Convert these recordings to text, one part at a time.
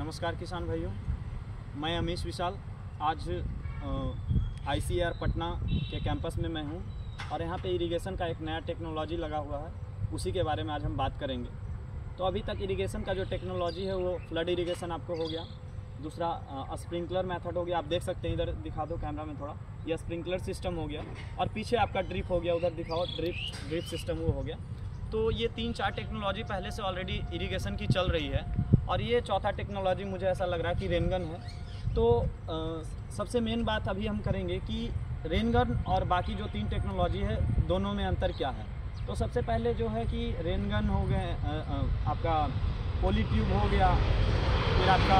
नमस्कार किसान भाइयों, मैं अमीश विशाल आज ICAR पटना के कैंपस में मैं हूं और यहां पे इरिगेशन का एक नया टेक्नोलॉजी लगा हुआ है, उसी के बारे में आज हम बात करेंगे। तो अभी तक इरिगेशन का जो टेक्नोलॉजी है वो फ्लड इरिगेशन आपको हो गया, दूसरा स्प्रिंकलर मेथड हो गया। आप देख सकते हैं, इधर दिखा दो कैमरा में थोड़ा, यह स्प्रिंकलर सिस्टम हो गया और पीछे आपका ड्रिप हो गया, उधर दिखाओ ड्रिप सिस्टम वो हो गया। तो ये 3-4 टेक्नोलॉजी पहले से ऑलरेडी इरिगेशन की चल रही है और ये चौथा टेक्नोलॉजी मुझे ऐसा लग रहा है कि रेनगन है। तो सबसे मेन बात अभी हम करेंगे कि रेनगन और बाकी जो 3 टेक्नोलॉजी है दोनों में अंतर क्या है। तो सबसे पहले जो है कि रेनगन हो गए, आपका पोली ट्यूब हो गया, फिर आपका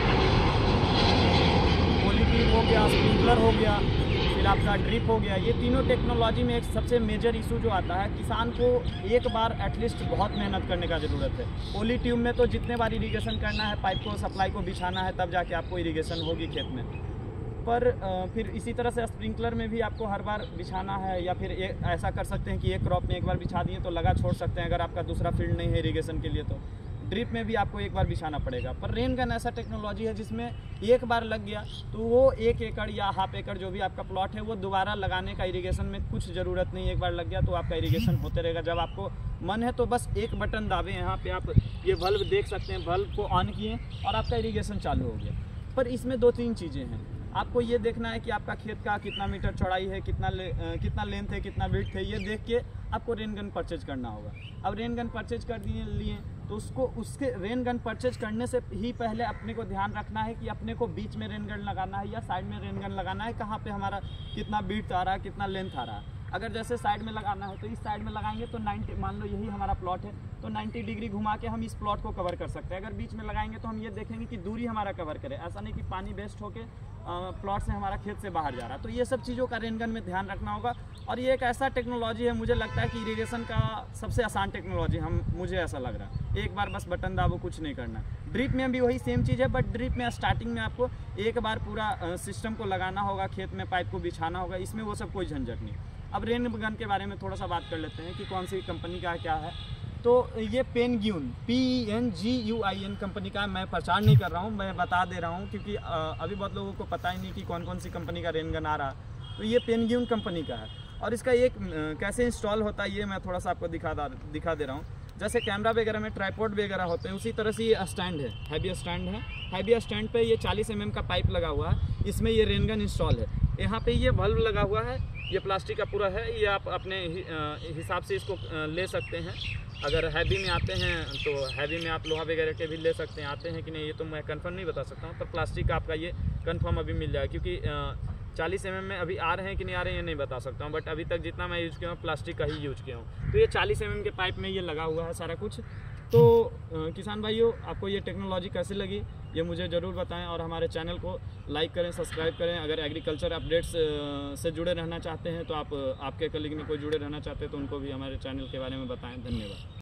पोली ट्यूब हो गया, स्प्रिंकलर हो गया, फिर आपका ड्रिप हो गया। ये तीनों टेक्नोलॉजी में एक सबसे मेजर इशू जो आता है, किसान को एक बार एटलीस्ट बहुत मेहनत करने का ज़रूरत है। पोली ट्यूब में तो जितने बार इरिगेशन करना है, पाइप को सप्लाई को बिछाना है, तब जाके आपको इरिगेशन होगी खेत में। पर फिर इसी तरह से स्प्रिंकलर में भी आपको हर बार बिछाना है, या फिर ऐसा कर सकते हैं कि एक क्रॉप में एक बार बिछा दिए तो लगा छोड़ सकते हैं अगर आपका दूसरा फील्ड नहीं है इरिगेशन के लिए। तो ड्रिप में भी आपको एक बार बिछाना पड़ेगा। पर रेनगन ऐसा टेक्नोलॉजी है जिसमें एक बार लग गया तो वो 1 एकड़ या हाफ एकड़ जो भी आपका प्लॉट है वो दोबारा लगाने का इरिगेशन में कुछ ज़रूरत नहीं। एक बार लग गया तो आपका इरिगेशन होते रहेगा। जब आपको मन है तो बस एक बटन दाबे, यहाँ पे आप ये बल्ब देख सकते हैं, बल्ब को ऑन किए और आपका इरिगेशन चालू हो गया। पर इसमें 2-3 चीज़ें हैं। आपको ये देखना है कि आपका खेत का कितना मीटर चौड़ाई है, कितना लेंथ है, कितना विड्थ है, ये देख के आपको रेनगन परचेज करना होगा। अब रेनगन परचेज कर लिए तो उसके रेनगन परचेज करने से ही पहले अपने को ध्यान रखना है कि अपने को बीच में रेनगन लगाना है या साइड में रेनगन लगाना है, कहाँ पे हमारा कितना विड्थ आ रहा है, कितना लेंथ आ रहा है। अगर जैसे साइड में लगाना है तो इस साइड में लगाएंगे तो 90, मान लो यही हमारा प्लॉट है तो 90 डिग्री घुमा के हम इस प्लॉट को कवर कर सकते हैं। अगर बीच में लगाएंगे तो हम ये देखेंगे कि दूरी हमारा कवर करे, ऐसा नहीं कि पानी वेस्ट होके प्लॉट से हमारा खेत से बाहर जा रहा। तो ये सब चीज़ों का रेनगन में ध्यान रखना होगा। और ये एक ऐसा टेक्नोलॉजी है, मुझे लगता है कि इरिगेशन का सबसे आसान टेक्नोलॉजी मुझे ऐसा लग रहा है। एक बार बस बटन दाबो, कुछ नहीं करना। ड्रिप में भी वही सेम चीज़ है, बट ड्रिप में स्टार्टिंग में आपको एक बार पूरा सिस्टम को लगाना होगा, खेत में पाइप को बिछाना होगा, इसमें वो सब कोई झंझट नहीं। अब रेनगन के बारे में थोड़ा सा बात कर लेते हैं कि कौन सी कंपनी का क्या है। तो ये पेनग्यून PENGUIN कंपनी का मैं प्रचार नहीं कर रहा हूँ, मैं बता दे रहा हूँ क्योंकि अभी बहुत लोगों को पता ही नहीं कि कौन कौन सी कंपनी का रेनगन आ रहा है। तो ये पेनग्यून कंपनी का है और इसका एक कैसे इंस्टॉल होता है ये मैं थोड़ा सा आपको दिखा दे रहा हूँ। जैसे कैमरा वगैरह में ट्राइपॉड वगैरह होते हैं, उसी तरह से ये स्टैंड है, हैवी स्टैंड है। हैवी स्टैंड पे ये 40 mm का पाइप लगा हुआ है, इसमें ये रेनगन इंस्टॉल है। यहाँ पे ये बल्ब लगा हुआ है, ये प्लास्टिक का पूरा है, ये आप अपने हिसाब से इसको ले सकते हैं। अगर हैवी में आते हैं तो हैवी में आप लोहा वगैरह के भी ले सकते हैं, आते हैं कि नहीं ये तो मैं कंफर्म नहीं बता सकता हूँ, पर प्लास्टिक का आपका ये कंफर्म अभी मिल जाएगा। क्योंकि 40 mm में अभी आ रहे हैं कि नहीं आ रहे हैं ये नहीं बता सकता हूँ, बट अभी तक जितना मैं यूज़ किया हूँ प्लास्टिक का ही यूज़ किया हूँ। तो ये 40 mm के पाइप में ये लगा हुआ है सारा कुछ। तो किसान भाइयों, आपको ये टेक्नोलॉजी कैसी लगी ये मुझे ज़रूर बताएं और हमारे चैनल को लाइक करें, सब्सक्राइब करें। अगर एग्रीकल्चर अपडेट्स से जुड़े रहना चाहते हैं तो आपके कलीग में कोई जुड़े रहना चाहते हैं तो उनको भी हमारे चैनल के बारे में बताएं। धन्यवाद।